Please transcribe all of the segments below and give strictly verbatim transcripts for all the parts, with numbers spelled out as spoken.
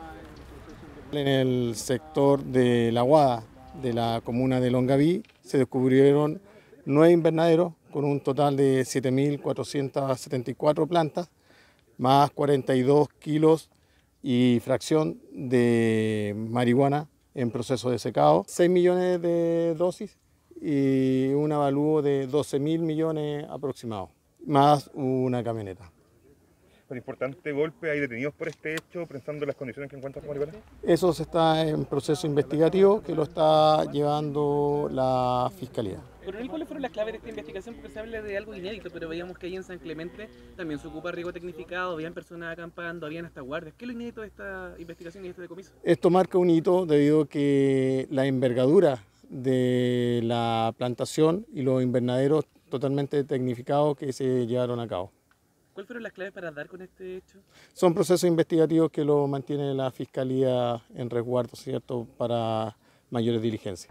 En el sector de La Guada, de la comuna de Longaví, se descubrieron nueve invernaderos con un total de siete mil cuatrocientas setenta y cuatro plantas, más cuarenta y dos kilos y fracción de marihuana en proceso de secado, seis millones de dosis y un avalúo de doce mil millones aproximados, más una camioneta. Un importante golpe, hay detenidos por este hecho, pensando en las condiciones que encuentra esta marihuana. Eso se está en proceso investigativo que lo está llevando la Fiscalía. Coronel, ¿cuáles fueron las claves de esta investigación? Porque se habla de algo inédito, pero veíamos que ahí en San Clemente también se ocupa riego tecnificado, habían personas acampando, habían hasta guardias. ¿Qué es lo inédito de esta investigación y este decomiso? Esto marca un hito debido a que la envergadura de la plantación y los invernaderos totalmente tecnificados que se llevaron a cabo. ¿Cuáles fueron las claves para dar con este hecho? Son procesos investigativos que lo mantiene la Fiscalía en resguardo, ¿cierto?, para mayores diligencias.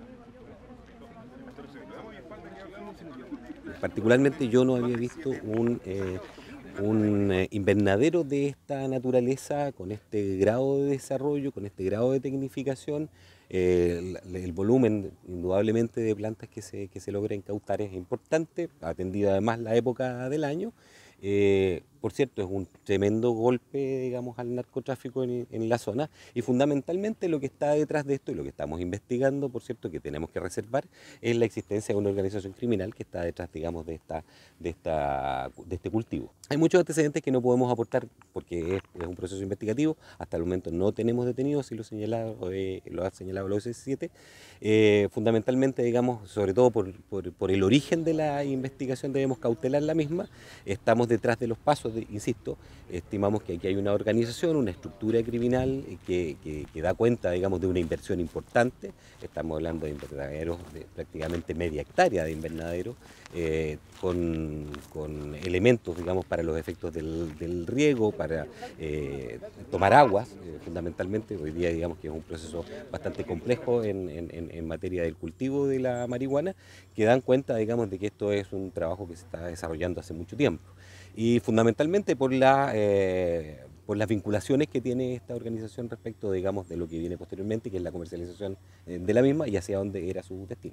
Particularmente yo no había visto un, eh, un eh, invernadero de esta naturaleza, con este grado de desarrollo, con este grado de tecnificación. Eh, el, el volumen indudablemente de plantas que se, que se logra incautar es importante, atendida además la época del año. Eh, por cierto, es un tremendo golpe, digamos, al narcotráfico en, en la zona, y fundamentalmente lo que está detrás de esto y lo que estamos investigando, por cierto, que tenemos que reservar, es la existencia de una organización criminal que está detrás, digamos, de, esta, de, esta, de este cultivo. Hay muchos antecedentes que no podemos aportar porque es, es un proceso investigativo. Hasta el momento no tenemos detenidos, y lo, señalado, eh, lo ha señalado la O C siete, eh, fundamentalmente, digamos, sobre todo por, por, por el origen de la investigación debemos cautelar la misma. Estamos detrás de los pasos, de, insisto, estimamos que aquí hay una organización, una estructura criminal que, que, que da cuenta, digamos, de una inversión importante. Estamos hablando de invernaderos de prácticamente media hectárea de invernaderos, eh, con, con elementos, digamos, para los efectos del, del riego, para eh, tomar aguas, eh, fundamentalmente. Hoy día, digamos, que es un proceso bastante complejo en, en, en materia del cultivo de la marihuana, que dan cuenta, digamos, de que esto es un trabajo que se está desarrollando hace mucho tiempo. Y fundamentalmente por, la, eh, por las vinculaciones que tiene esta organización respecto, digamos, de lo que viene posteriormente, que es la comercialización eh, de la misma y hacia dónde era su destino.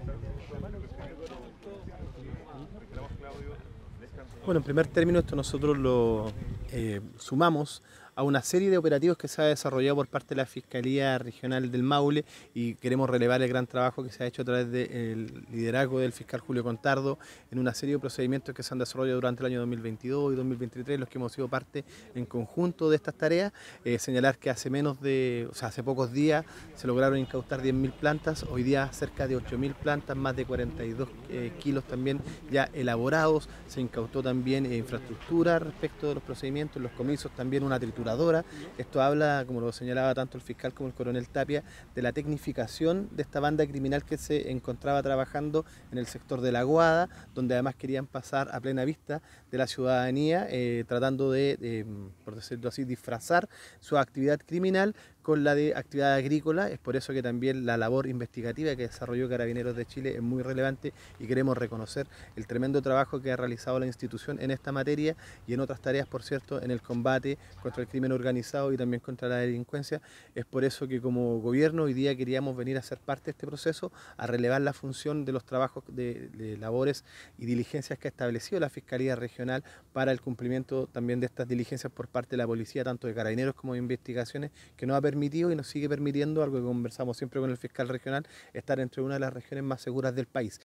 Bueno, en primer término, esto nosotros lo eh, sumamos a una serie de operativos que se ha desarrollado por parte de la Fiscalía Regional del Maule, y queremos relevar el gran trabajo que se ha hecho a través del liderazgo del fiscal Julio Contardo en una serie de procedimientos que se han desarrollado durante el año dos mil veintidós y dos mil veintitrés, los que hemos sido parte en conjunto de estas tareas. Eh, señalar que hace menos de, o sea, hace pocos días se lograron incautar diez mil plantas, hoy día cerca de ocho mil plantas, más de cuarenta y dos eh, kilos también ya elaborados. Se incautó también eh, infraestructura respecto de los procedimientos, los comisos, también una trituradora. Esto habla, como lo señalaba tanto el fiscal como el coronel Tapia, de la tecnificación de esta banda criminal que se encontraba trabajando en el sector de La Guada, donde además querían pasar a plena vista de la ciudadanía, eh, tratando de, de, por decirlo así, disfrazar su actividad criminal con la de actividad agrícola. Es por eso que también la labor investigativa que desarrolló Carabineros de Chile es muy relevante, y queremos reconocer el tremendo trabajo que ha realizado la institución en esta materia y en otras tareas, por cierto, en el combate contra el crimen organizado y también contra la delincuencia. Es por eso que como gobierno hoy día queríamos venir a ser parte de este proceso, a relevar la función de los trabajos de, de labores y diligencias que ha establecido la Fiscalía Regional para el cumplimiento también de estas diligencias por parte de la policía, tanto de Carabineros como de investigaciones, que nos ha permitido y nos sigue permitiendo, algo que conversamos siempre con el fiscal regional, estar entre una de las regiones más seguras del país.